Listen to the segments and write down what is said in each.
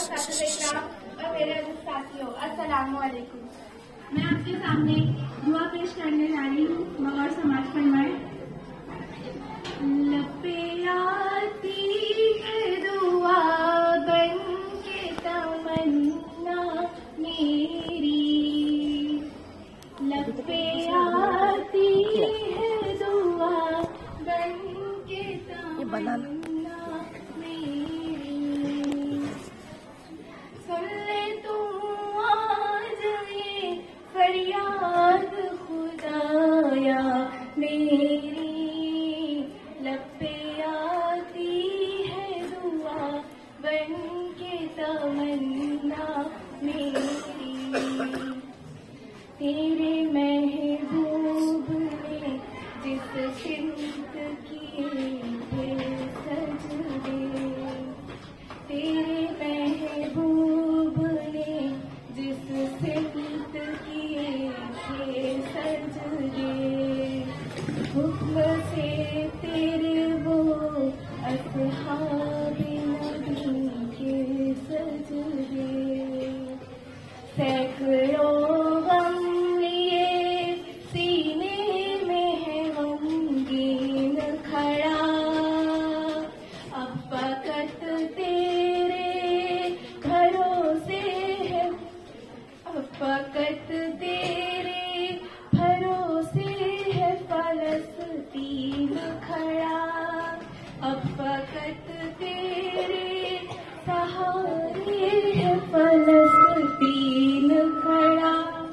अस्सलाम और मेरे अजीज साथियों, अस्सलाम वालेकुम। मैं आपके सामने दुआ पेश करने जा रही हूँ। मगर समाज फरमाए। लपे आती है दुआ बन के तमन्ना मेरी, लपे आती है दुआ बन के तमन्ना मेरी। सुन ले तू आज ये फरियाद खुदाया मेरी, लपे आती है दुआ बन के तमन्ना मेरी। तेरे महबूब ने जिस सिमत किए थे सजदे, तेरे महबूब ने जिस सिमत किए थे सजदे, हुक्म से तेरे वो अस्हाब नबी के सजदे। सैकड़ों गम लिए सीने में है गमगीन खड़ा, अब फकत तेरे भरोसे है, अब फकत तेरे भरोसे है फलस्तीन खड़ा, अब फकत तेरे सहारे है फलस्तीन खड़ा।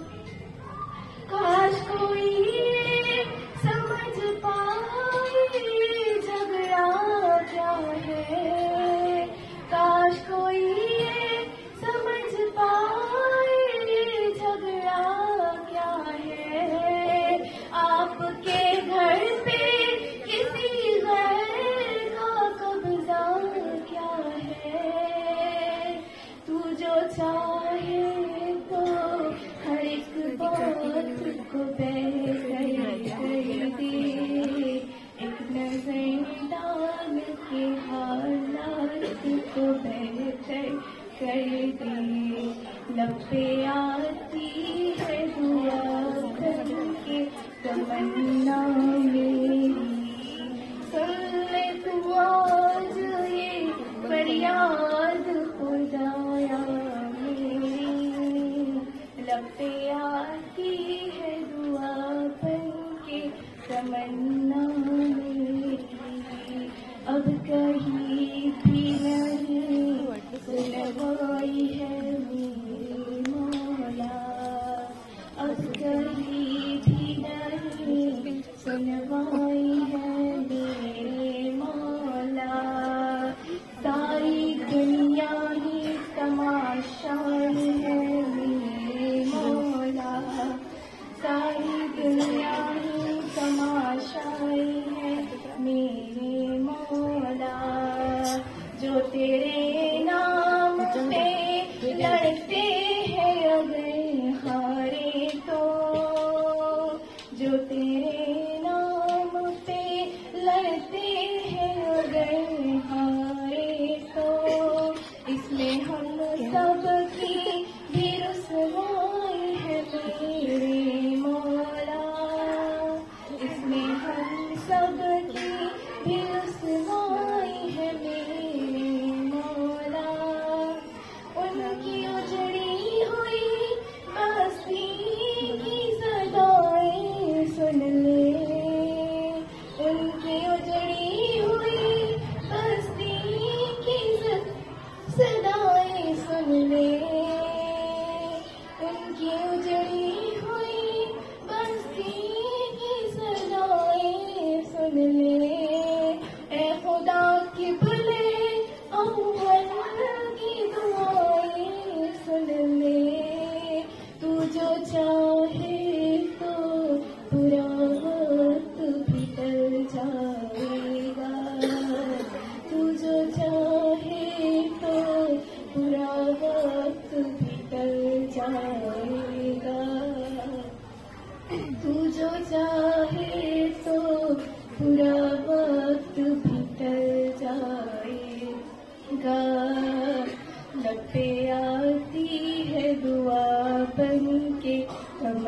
काश कोई समझ पाए झगड़ा क्या है, काश कोई समझ पाए झगड़ा क्या है। आपके घर पे किसी गैर का कब्जा क्या है, तू जो चाहे तो हर एक बात को बेहतर कर दे, एक नजर डाल के हालात को बेहतर कर दे। लपे आती है दुआ करके तमन्ना मेरी, सुन ले तू आज ये फरियाद खुदाया मेरी, लपे आती है दुआ बन के तमन्ना मेरी। अब कहीं भी नहीं सुनवाई है मेरे मौला, अब कहीं भी नहीं सुनवाई है मेरे मौला।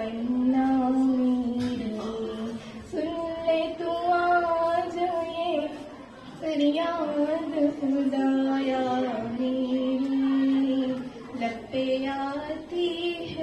तमन्ना मेरी, सुन ले तू आज ये फरियाद खुदाया मेरी, लब पे आती